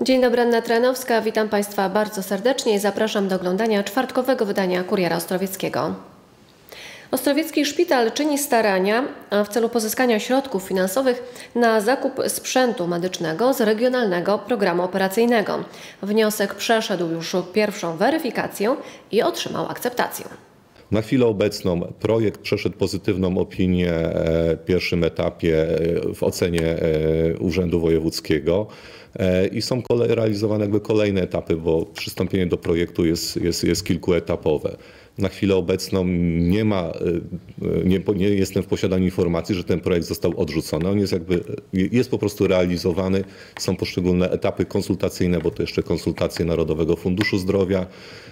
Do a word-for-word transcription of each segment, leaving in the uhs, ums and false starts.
Dzień dobry, Anna Tranowska. Witam Państwa bardzo serdecznie i zapraszam do oglądania czwartkowego wydania Kuriera Ostrowieckiego. Ostrowiecki Szpital czyni starania w celu pozyskania środków finansowych na zakup sprzętu medycznego z regionalnego programu operacyjnego. Wniosek przeszedł już pierwszą weryfikację i otrzymał akceptację. Na chwilę obecną projekt przeszedł pozytywną opinię w pierwszym etapie w ocenie Urzędu Wojewódzkiego i są realizowane jakby kolejne etapy, bo przystąpienie do projektu jest, jest, jest kilkuetapowe. Na chwilę obecną nie ma, nie, nie jestem w posiadaniu informacji, że ten projekt został odrzucony. On jest jakby, jest po prostu realizowany. Są poszczególne etapy konsultacyjne, bo to jeszcze konsultacje Narodowego Funduszu Zdrowia.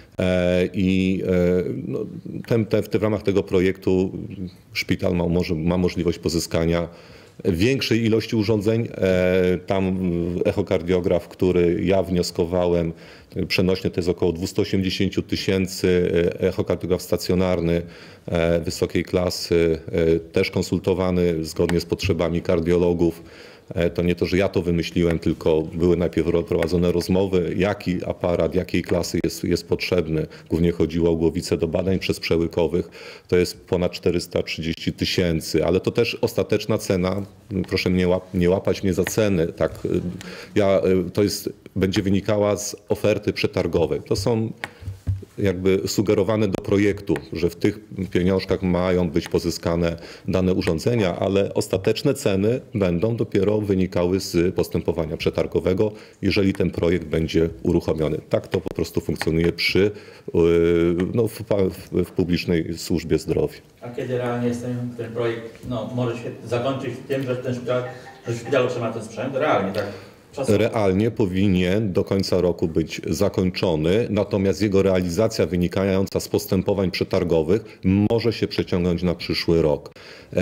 I no, ten, ten, w ramach tego projektu szpital ma, może, ma możliwość pozyskania większej ilości urządzeń. Tam echokardiograf, który ja wnioskowałem, przenośnie to jest około dwieście osiemdziesiąt tysięcy, echokardiograf stacjonarny wysokiej klasy, też konsultowany zgodnie z potrzebami kardiologów. To nie to, że ja to wymyśliłem, tylko były najpierw prowadzone rozmowy, jaki aparat, jakiej klasy jest, jest potrzebny. Głównie chodziło o głowice do badań przezprzełykowych. To jest ponad czterysta trzydzieści tysięcy, ale to też ostateczna cena. Proszę mnie łap, nie łapać mnie za ceny. Tak, ja, to jest, będzie wynikała z oferty przetargowej. To są jakby sugerowane do projektu, że w tych pieniążkach mają być pozyskane dane urządzenia, ale ostateczne ceny będą dopiero wynikały z postępowania przetargowego, jeżeli ten projekt będzie uruchomiony. Tak to po prostu funkcjonuje przy, no, w, w, w publicznej służbie zdrowia. A kiedy realnie jest ten, ten projekt no, może się zakończyć tym, że ten szpital, że szpital otrzyma ten sprzęt? Realnie, tak? Realnie powinien do końca roku być zakończony, natomiast jego realizacja wynikająca z postępowań przetargowych może się przeciągnąć na przyszły rok.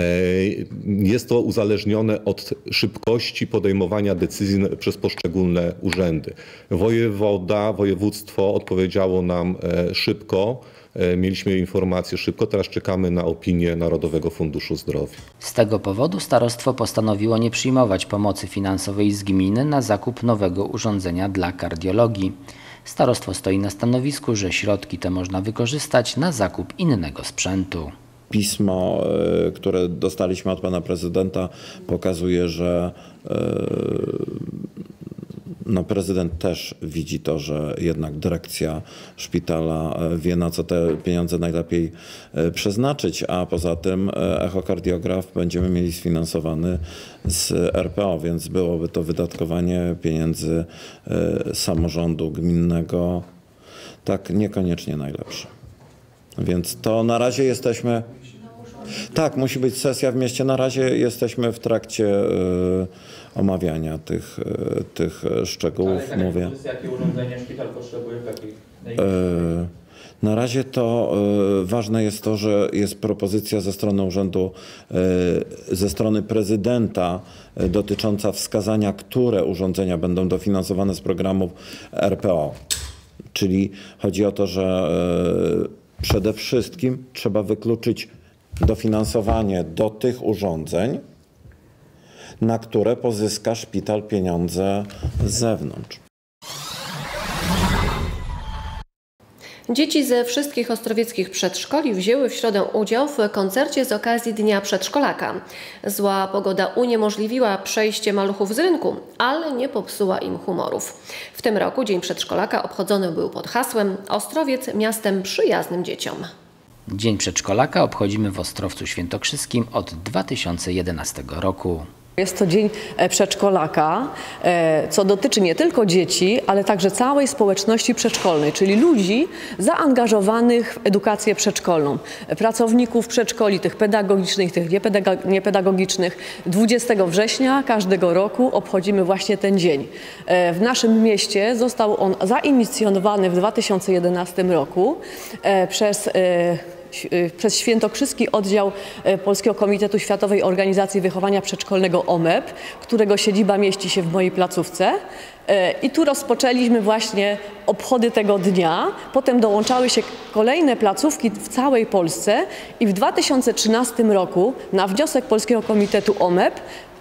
Jest to uzależnione od szybkości podejmowania decyzji przez poszczególne urzędy. Wojewoda, województwo odpowiedziało nam szybko. Mieliśmy informację szybko, teraz czekamy na opinię Narodowego Funduszu Zdrowia. Z tego powodu starostwo postanowiło nie przyjmować pomocy finansowej z gminy na zakup nowego urządzenia dla kardiologii. Starostwo stoi na stanowisku, że środki te można wykorzystać na zakup innego sprzętu. Pismo, które dostaliśmy od pana prezydenta, pokazuje, że no, prezydent też widzi to, że jednak dyrekcja szpitala wie, na co te pieniądze najlepiej przeznaczyć, a poza tym echokardiograf będziemy mieli sfinansowany z R P O, więc byłoby to wydatkowanie pieniędzy samorządu gminnego tak niekoniecznie najlepsze. Więc to na razie jesteśmy... Tak, musi być sesja w mieście. Na razie jesteśmy w trakcie y, omawiania tych, y, tych szczegółów. Ale mówię. Jakie urządzenia szpital potrzebuje w takich y, Na razie to y, ważne jest to, że jest propozycja ze strony urzędu, y, ze strony prezydenta y, dotycząca wskazania, które urządzenia będą dofinansowane z programów R P O. Czyli chodzi o to, że y, przede wszystkim trzeba wykluczyć dofinansowanie do tych urządzeń, na które pozyska szpital pieniądze z zewnątrz. Dzieci ze wszystkich ostrowieckich przedszkoli wzięły w środę udział w koncercie z okazji Dnia Przedszkolaka. Zła pogoda uniemożliwiła przejście maluchów z rynku, ale nie popsuła im humorów. W tym roku Dzień Przedszkolaka obchodzony był pod hasłem Ostrowiec miastem przyjaznym dzieciom. Dzień Przedszkolaka obchodzimy w Ostrowcu Świętokrzyskim od dwa tysiące jedenastego roku. Jest to Dzień Przedszkolaka, co dotyczy nie tylko dzieci, ale także całej społeczności przedszkolnej, czyli ludzi zaangażowanych w edukację przedszkolną, pracowników przedszkoli, tych pedagogicznych, tych niepedagogicznych. dwudziestego września każdego roku obchodzimy właśnie ten dzień. W naszym mieście został on zainicjowany w dwa tysiące jedenastym roku przez przez Świętokrzyski Oddział Polskiego Komitetu Światowej Organizacji Wychowania Przedszkolnego O M E P, którego siedziba mieści się w mojej placówce. I tu rozpoczęliśmy właśnie obchody tego dnia. Potem dołączały się kolejne placówki w całej Polsce i w dwa tysiące trzynastym roku na wniosek Polskiego Komitetu O M E P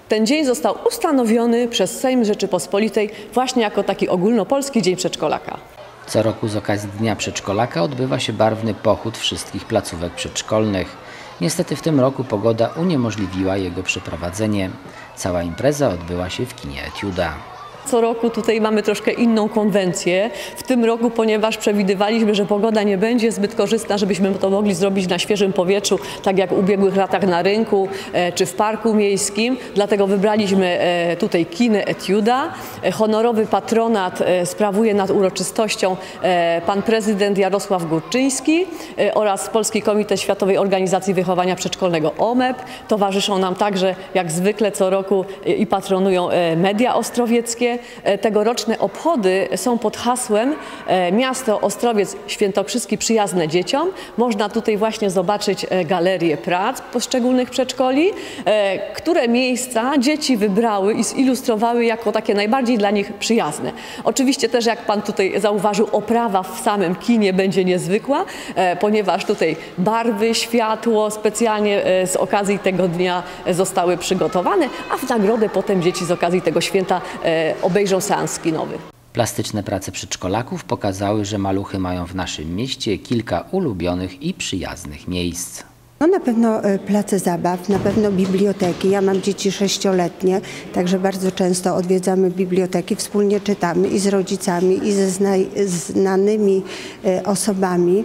ten dzień został ustanowiony przez Sejm Rzeczypospolitej właśnie jako taki ogólnopolski Dzień Przedszkolaka. Co roku z okazji Dnia Przedszkolaka odbywa się barwny pochód wszystkich placówek przedszkolnych. Niestety w tym roku pogoda uniemożliwiła jego przeprowadzenie. Cała impreza odbyła się w kinie Etiuda. Co roku tutaj mamy troszkę inną konwencję. W tym roku, ponieważ przewidywaliśmy, że pogoda nie będzie zbyt korzystna, żebyśmy to mogli zrobić na świeżym powietrzu, tak jak w ubiegłych latach na rynku e, czy w parku miejskim. Dlatego wybraliśmy e, tutaj kinę Etiuda. E, honorowy patronat e, sprawuje nad uroczystością e, pan prezydent Jarosław Górczyński e, oraz Polski Komitet Światowej Organizacji Wychowania Przedszkolnego O M E P. Towarzyszą nam także, jak zwykle co roku, e, i patronują e, media ostrowieckie. Tegoroczne obchody są pod hasłem Miasto Ostrowiec Świętokrzyski przyjazne dzieciom. Można tutaj właśnie zobaczyć galerię prac poszczególnych przedszkoli, które miejsca dzieci wybrały i zilustrowały jako takie najbardziej dla nich przyjazne. Oczywiście też, jak pan tutaj zauważył, oprawa w samym kinie będzie niezwykła, ponieważ tutaj barwy, światło specjalnie z okazji tego dnia zostały przygotowane, a w nagrodę potem dzieci z okazji tego święta obejrzą seans kinowy. Plastyczne prace przedszkolaków pokazały, że maluchy mają w naszym mieście kilka ulubionych i przyjaznych miejsc. No na pewno place zabaw, na pewno biblioteki. Ja mam dzieci sześcioletnie, także bardzo często odwiedzamy biblioteki, wspólnie czytamy i z rodzicami, i ze zna znanymi osobami.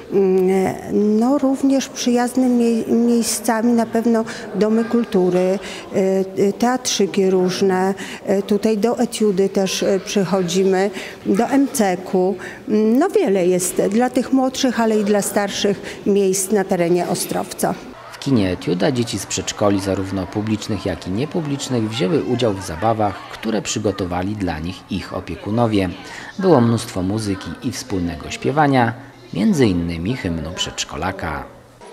No również przyjaznymi miejscami na pewno domy kultury, teatrzyki różne, tutaj do Etiudy też przychodzimy, do em ce ku. No wiele jest dla tych młodszych, ale i dla starszych miejsc na terenie Ostrowca. W kinie Etiuda dzieci z przedszkoli zarówno publicznych, jak i niepublicznych wzięły udział w zabawach, które przygotowali dla nich ich opiekunowie. Było mnóstwo muzyki i wspólnego śpiewania, między innymi hymnu przedszkolaka.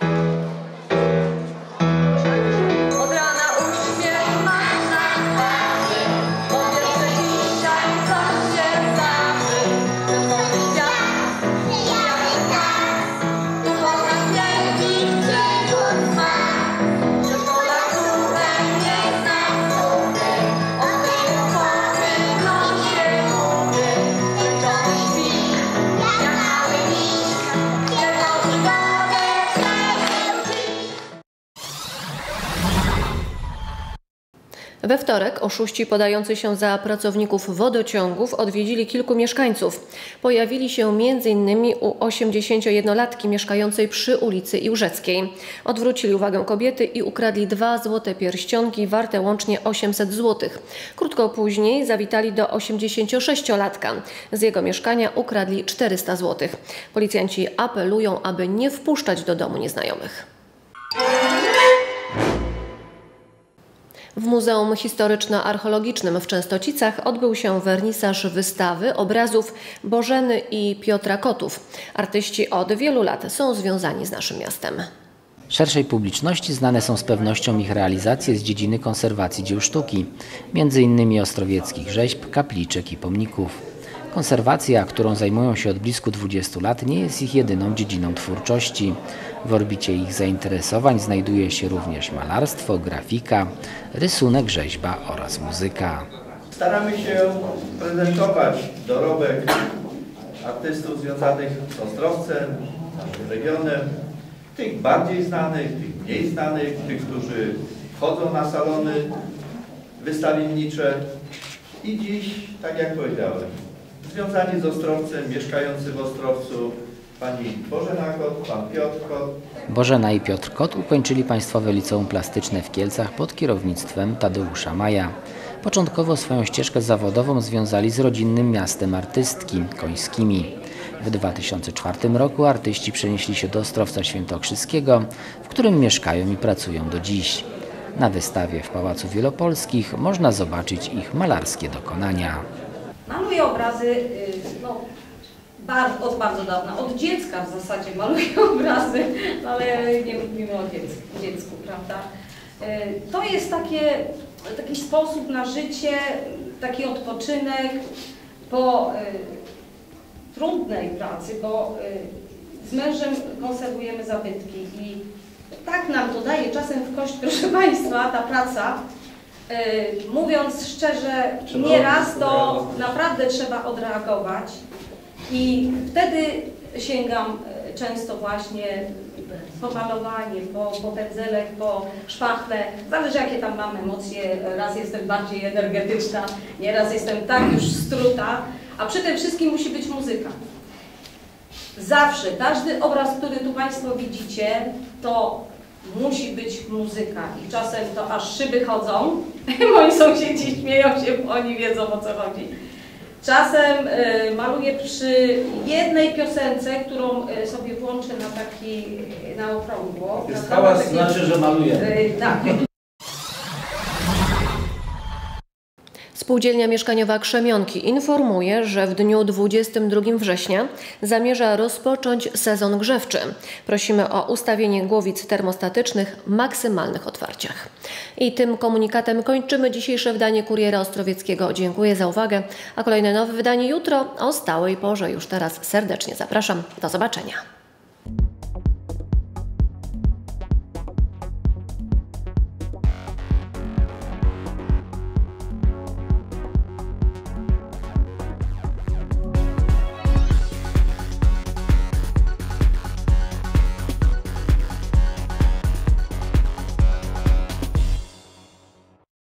We wtorek oszuści podający się za pracowników wodociągów odwiedzili kilku mieszkańców. Pojawili się między innymi u osiemdziesięciojednolatki mieszkającej przy ulicy Iłżeckiej. Odwrócili uwagę kobiety i ukradli dwa złote pierścionki warte łącznie osiemset złotych. Krótko później zawitali do osiemdziesięciosześciolatka. Z jego mieszkania ukradli czterysta złotych. Policjanci apelują, aby nie wpuszczać do domu nieznajomych. W Muzeum Historyczno-Archeologicznym w Częstocicach odbył się wernisaż wystawy obrazów Bożeny i Piotra Kotów. Artyści od wielu lat są związani z naszym miastem. Szerszej publiczności znane są z pewnością ich realizacje z dziedziny konserwacji dzieł sztuki, między innymi ostrowieckich rzeźb, kapliczek i pomników. Konserwacja, którą zajmują się od blisko dwudziestu lat, nie jest ich jedyną dziedziną twórczości. W orbicie ich zainteresowań znajduje się również malarstwo, grafika, rysunek, rzeźba oraz muzyka. Staramy się prezentować dorobek artystów związanych z Ostrowcem, naszym regionem, tych bardziej znanych, tych mniej znanych, tych, którzy wchodzą na salony wystawiennicze i dziś, tak jak powiedziałem, związani z Ostrowcem, mieszkający w Ostrowcu, pani Bożena Kot, pan Piotr Kot. Bożena i Piotr Kot ukończyli Państwowe Liceum Plastyczne w Kielcach pod kierownictwem Tadeusza Maja. Początkowo swoją ścieżkę zawodową związali z rodzinnym miastem artystki, Końskimi. W dwa tysiące czwartym roku artyści przenieśli się do Ostrowca Świętokrzyskiego, w którym mieszkają i pracują do dziś. Na wystawie w Pałacu Wielopolskich można zobaczyć ich malarskie dokonania. Maluję obrazy no, bardzo, od bardzo dawna, od dziecka w zasadzie maluję obrazy, ale nie mówimy o dziecku, dziecku, prawda? To jest takie, taki sposób na życie, taki odpoczynek po y, trudnej pracy, bo y, z mężem konserwujemy zabytki i tak nam to daje czasem w kość, proszę Państwa, ta praca, mówiąc szczerze, nieraz to naprawdę trzeba odreagować i wtedy sięgam często właśnie po malowanie, po, po pędzelek, po szpachle. Zależy jakie tam mam emocje. Raz jestem bardziej energetyczna, nieraz jestem tak już struta, a przy tym wszystkim musi być muzyka. Zawsze, każdy obraz, który tu Państwo widzicie, to musi być muzyka i czasem to aż szyby chodzą. Moi sąsiedzi śmieją się, bo oni wiedzą, o co chodzi. Czasem y, maluję przy jednej piosence, którą y, sobie włączę na taki, na okrągło. Jest hałas, znaczy, że maluję. Y, tak. Spółdzielnia Mieszkaniowa Krzemionki informuje, że w dniu dwudziestego drugiego września zamierza rozpocząć sezon grzewczy. Prosimy o ustawienie głowic termostatycznych w maksymalnych otwarciach. I tym komunikatem kończymy dzisiejsze wydanie Kuriera Ostrowieckiego. Dziękuję za uwagę, a kolejne nowe wydanie jutro o stałej porze. Już teraz serdecznie zapraszam. Do zobaczenia.